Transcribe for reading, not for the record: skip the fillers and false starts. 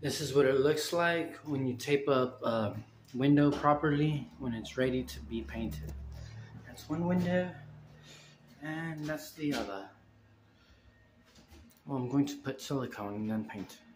This is what it looks like when you tape up a window properly when it's ready to be painted. That's one window and that's the other. Well, I'm going to put silicone and then paint.